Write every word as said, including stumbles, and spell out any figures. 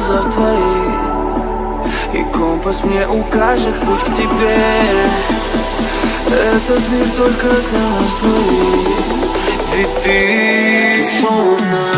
глазах твоих, и компас мне укажет путь к тебе. Этот мир только для нас двоих, ведь ты словно